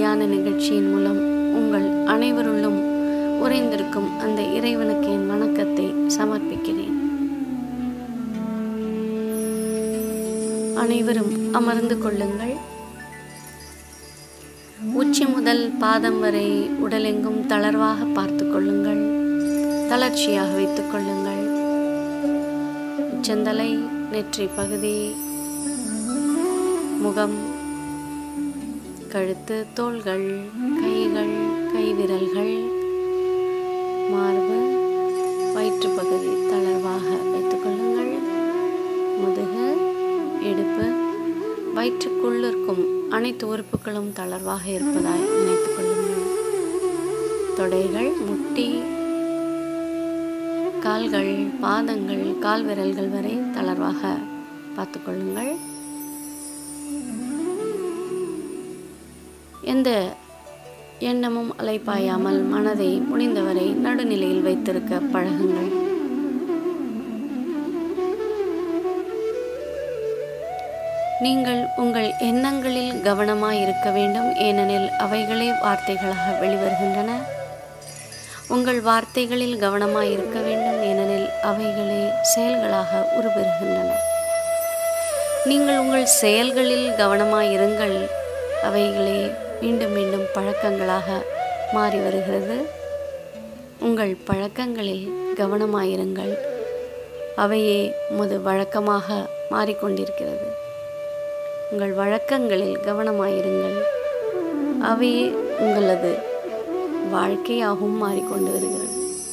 தியான நிகழ்ச்சியின் மூலம் உங்கள் அனைவருள்ளும் உறைந்திருக்கும் அந்த இறைவனுக்கு என் வணக்கத்தை சமர்ப்பிக்கிறேன். அனைவரும் அமர்ந்து கொள்ளுங்கள். உச்சி முதல் பாதம் வரை உடலெங்கும் தளர்வாக பார்த்து கொள்ளுங்கள். தளர்ச்சியாக வைத்துக் கொள்ளுங்கள். உச்சந்தலை, நெற்றி பகுதி, முகம், கழுத்து, தோள்கள், கைகள், கைவிரல்கள், மார்பு, வயிற்று பகுதி தளர்வாக வைத்துக் கொள்ளுங்கள். முதுகு, இடுப்பு, வயிற்றுக்குள் இருக்கும் அனைத்து உறுப்புகளும் தளர்வாக இருப்பதாய் நினைத்துக் கொள்ளுங்கள். தொடைகள், முட்டி, கால்கள், பாதங்கள், கால் விரல்கள் வரை தளர்வாக பார்த்து கொள்ளுங்கள். எந்த எண்ணமும் அலைப்பாயாமல் மனதை முடிந்தவரை நடுநிலையில் வைத்திருக்க பழகுங்கள். நீங்கள் உங்கள் எண்ணங்களில் கவனமாய் இருக்க வேண்டும். ஏனெனில் அவைகளே வார்த்தைகளாக வெளிவருகின்றன. உங்கள் வார்த்தைகளில் கவனமாய் இருக்க வேண்டும். ஏனெனில் அவைகளே செயல்களாக உருவெறுகின்றன. நீங்கள் உங்கள் செயல்களில் கவனமாய் இருங்கள். அவைகளே மீண்டும் மீண்டும் பழக்கங்களாக மாறி வருகிறது. உங்கள் பழக்கங்களில் கவனமாயிருங்கள். அவையே உமது வழக்கமாக மாறிக்கொண்டிருக்கிறது. உங்கள் வழக்கங்களில் கவனமாயிருங்கள். அவையே உங்களது வாழ்க்கையாகவும் மாறிக்கொண்டு வருகிறது.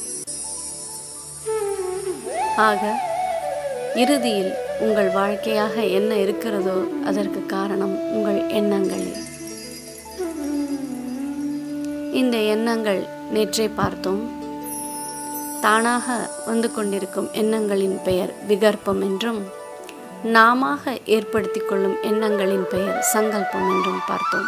ஆக இறுதியில் உங்கள் வாழ்க்கையாக என்ன இருக்கிறதோ அதற்கு காரணம் உங்கள் எண்ணங்களே. இந்த எண்ணங்கள் நேற்றே பார்த்தோம். தானாக வந்து கொண்டிருக்கும் எண்ணங்களின் பெயர் விகற்பம் என்றும், நாமாக ஏற்படுத்தி கொள்ளும் எண்ணங்களின் பெயர் சங்கல்பம் என்றும் பார்த்தோம்.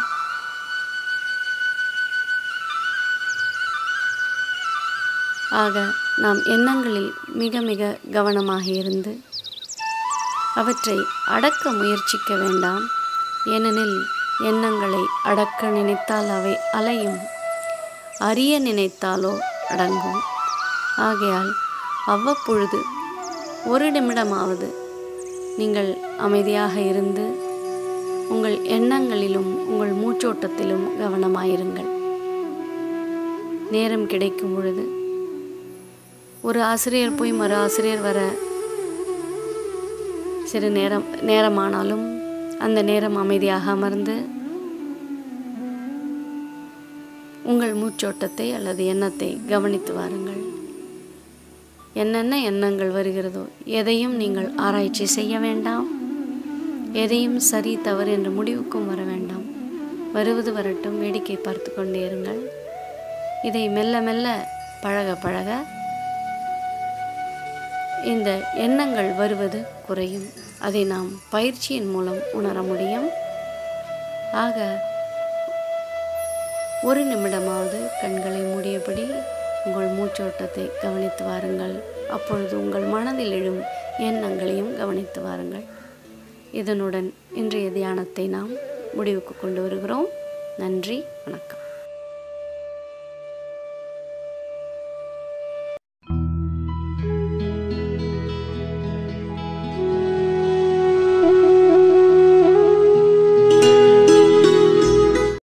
ஆக நாம் எண்ணங்களில் மிக மிக கவனமாக இருந்து அவற்றை அடக்க முயற்சிக்க வேண்டாம். ஏனெனில் எண்ணங்களை அடக்க நினைத்தால் அவை அலையும், அறிய நினைத்தாலோ அடங்கும். ஆகையால் அவ்வப்பொழுது ஒரு நிமிடமாவது நீங்கள் அமைதியாக இருந்து உங்கள் எண்ணங்களிலும் உங்கள் மூச்சோட்டத்திலும் கவனமாயிருங்கள். நேரம் கிடைக்கும் பொழுது ஒரு ஆசிரியர் போய் மறு ஆசிரியர் வர சிறு நேரமானாலும் அந்த நேரம் அமைதியாக அமர்ந்து உங்கள் மூச்சோட்டத்தை அல்லது எண்ணத்தை கவனித்து வாருங்கள். என்னென்ன எண்ணங்கள் வருகிறதோ எதையும் நீங்கள் ஆராய்ச்சி செய்ய வேண்டாம். எதையும் சரி தவறு என்ற முடிவுக்கும் வர வேண்டாம். வருவது வரட்டும், வேடிக்கை பார்த்து கொண்டே இருங்கள். இதை மெல்ல மெல்ல பழக பழக இந்த எண்ணங்கள் வருவது குறையும். அதை நாம் பயிற்சியின் மூலம் உணர முடியும். ஆக ஒரு நிமிடமாவது கண்களை மூடியபடி உங்கள் மூச்சோட்டத்தை கவனித்து வாருங்கள். அப்பொழுது உங்கள் மனதில் எழும் எண்ணங்களையும் கவனித்து வாருங்கள். இதனுடன் இன்றைய தியானத்தை நாம் முடிவுக்கு கொண்டு வருகிறோம். நன்றி, வணக்கம்.